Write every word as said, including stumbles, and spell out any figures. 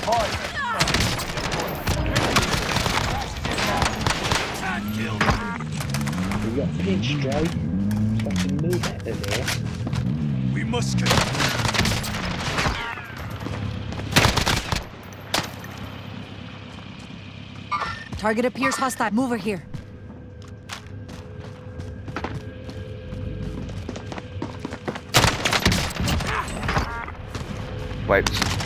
We got pinched, Joe. So I can move out of there. We must get. Target appears hostile. Move her here. Wiped.